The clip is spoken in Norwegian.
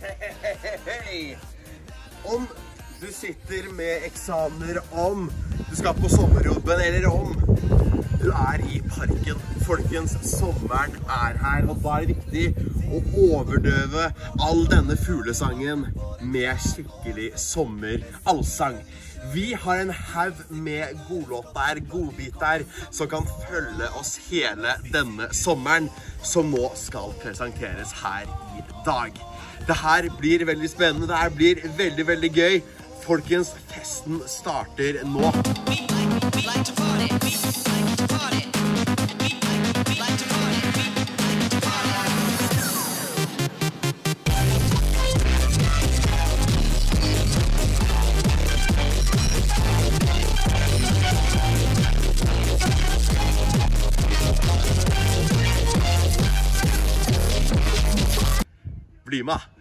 Hei! Om du sitter med eksamener, om du skal på sommerjobben, eller om du er i parken. Folkens, sommeren er her, og da er det viktig å overdøve all denne fuglesangen med skikkelig sommerallsang. Vi har en haug med godlåter, godbiter, som kan følge oss hele denne sommeren, som nå skal presenteres her i dag. Det her blir veldig spennende, det her blir veldig, veldig gøy. Folkens, festen starter nå. Bli med!